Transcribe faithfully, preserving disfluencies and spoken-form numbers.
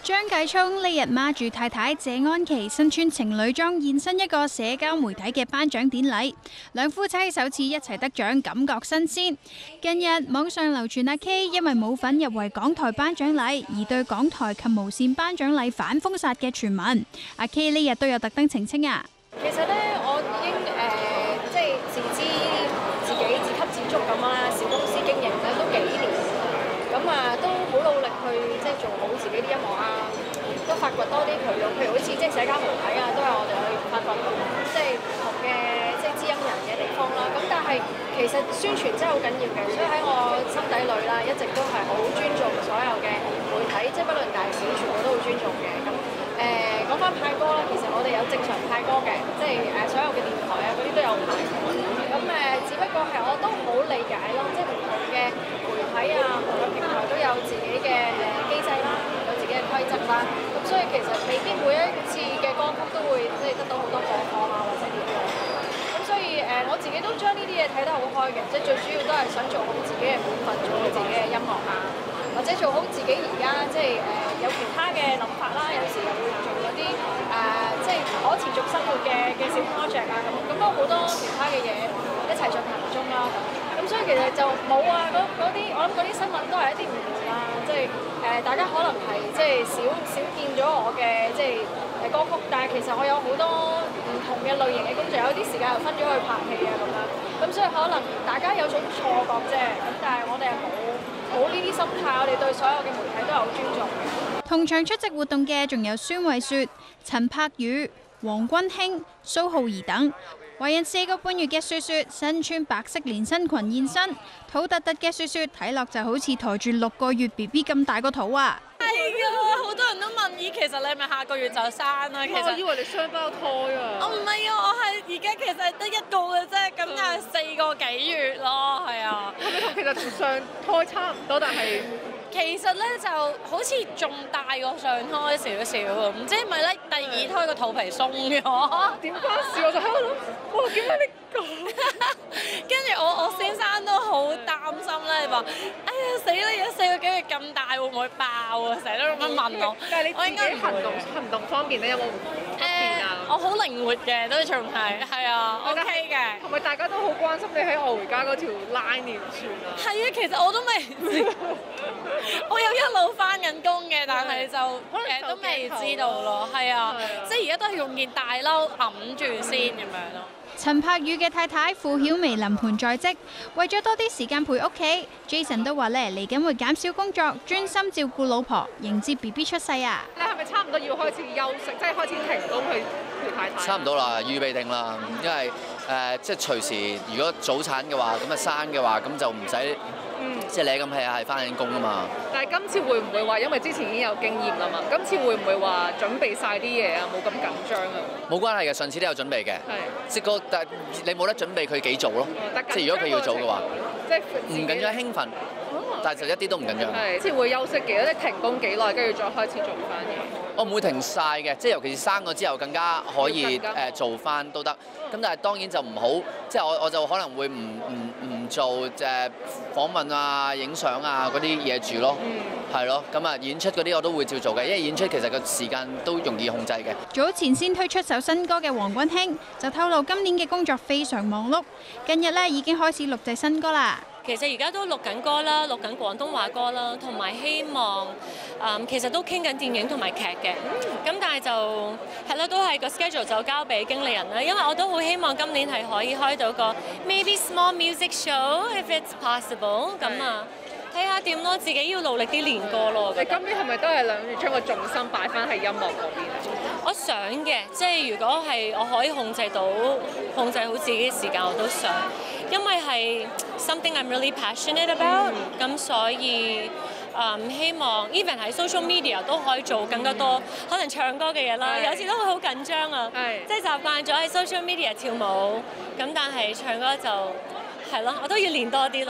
張繼聰呢日孖住太太謝安琪身穿情侶裝現身一個社交媒體嘅頒獎典禮，兩夫妻首次一齊得獎，感覺新鮮。近日網上流傳阿 K 因為冇份入圍港台頒獎禮而對港台及無線頒獎禮反封殺嘅傳聞，阿 K 呢日都有特登澄清啊。 其實呢，我已經誒、呃、即係自知自己自給自足咁啦，小公司經營咧都幾年。咁啊，都好努力去即係做好自己啲音樂啊，都發掘多啲渠道，譬如好似即係社交媒體啊，都係我哋去發掘即係唔同嘅即係知音人嘅地方啦。咁但係其實宣傳真係好緊要嘅，所以喺我心底裏啦，一直都係好尊重所有嘅媒體，即係不論大小，全部都好尊重嘅。咁誒講翻派歌啦，其實我哋有正常派歌嘅，即係誒所有嘅電台啊嗰啲都有派。咁誒，只不過係我都好理解咯，即係唔同嘅媒體啊，唔同嘅平台都有自己嘅誒機制啦，有自己嘅規則啦。咁所以其實未必每一次嘅歌曲都會即係得到好多播放啊，或者點樣。咁所以誒，我自己都將呢啲嘢睇得好開嘅，即係最主要都係想做好自己嘅本分，做好自己嘅音樂啊，或者做好自己而家即係誒有其他嘅諗法啦。有時又會做嗰啲誒即係可持續生活嘅嘅小 project 啊，咁咁都好多其他嘅嘢一齊進行中啦。咁所以其實就冇啊，嗰嗰啲我諗嗰啲新聞都係一啲誤會啦，即係誒大家可能係即係少少見咗我嘅即係誒歌曲，但係其實我有好多唔同嘅類型嘅工作，有啲時間又分咗去拍戲啊咁樣，咁所以可能大家有種錯覺啫，咁但係我哋係冇冇呢啲心態，我哋對所有嘅媒體都係好尊重嘅。 同場出席活動嘅仲有孫慧雪、陳柏宇、黃君興、蘇浩儀等。懷孕四個半月嘅雪雪身穿白色連身裙現身，肚突突嘅雪雪睇落就好似抬住六個月 B B 咁大個肚啊！ 係啊，好多人都問咦，其實你係咪下個月就生啊？其實我以為你雙胞胎啊！ 我唔係啊，我係而家其實得一個嘅啫，咁就係四個幾月咯，係啊。 係咪同其實同上胎差唔多，但係？ 其實咧就好似仲大過上胎少少，唔知係咪咧第二胎個肚皮鬆咗？ 點關事？我就喺度諗，哇！點解你講？ 跟住我我先生都好擔心咧，話：哎呀死啦！而家四個幾月咁大，會唔會爆啊？成日都咁樣問我。 但係你自己行動行動方面咧，有冇不便啊？ 我好靈活嘅，都仲係係啊 ，OK 嘅。 同埋大家都好關心你喺我回家嗰條 line 點算啊？ 係啊，其實我都未知。我有一路翻緊工嘅，但係就誒都未知道咯，係啊，即係而家都係用件大褸揞住先咁樣咯。 陳柏宇嘅太太傅曉薇臨盆在即，為咗多啲時間陪屋企 ，Jason 都話咧嚟緊會減少工作，專心照顧老婆，迎接 B B 出世啊！ 你係咪差唔多要開始休息，即係開始停工去陪太太？ 差唔多啦，預備定啦，因為誒、呃、即係隨時如果早產嘅話，咁啊生嘅話，咁就唔使。嗯、即係你咁係係翻緊工啊嘛！ 但係今次會唔會話，因為之前已經有經驗啦嘛，今次會唔會話準備晒啲嘢啊？冇咁緊張啊？ 冇關係嘅，上次都有準備嘅。係。即係但係你冇得準備佢幾做咯？嗯、即係如果佢要做嘅話，即係唔緊張興奮，哦、但係就一啲都唔緊張。 係。即係會休息幾多？即係停工幾耐，跟住再開始做翻嘢。 我唔會停晒嘅，即係尤其是生咗之後更加可以誒、呃、做翻都得。咁但係當然就唔好，即係我我就可能會唔唔唔做誒、呃、訪問啊、影相啊嗰啲嘢住咯，係、嗯、咯。咁啊演出嗰啲我都會照做嘅，因為演出其實個時間都容易控制嘅。 早前先推出首新歌嘅黃君興就透露今年嘅工作非常忙碌，近日咧已經開始錄製新歌啦。 其實而家都錄緊歌啦，錄緊廣東話歌啦，同埋希望誒、嗯、其實都傾緊電影同埋劇嘅。咁但係就係啦，都係個 schedule 就交俾經理人啦。因為我都好希望今年係可以開到個 maybe small music show if it's possible。咁啊，睇下點咯，自己要努力啲練歌咯。 你今年係咪都係諗住將個重心擺翻喺音樂嗰邊？ 我想嘅，即係如果係我可以控制到控制好自己嘅時間，我都想。因為係 something I'm really passionate about，咁、嗯、所以誒、嗯、希望 even 喺 social media 都可以做更加多、嗯、可能唱歌嘅嘢啦。有時都會好緊張啊，即係習慣咗喺 social media 跳舞，咁但係唱歌就係咯，我都要練多啲。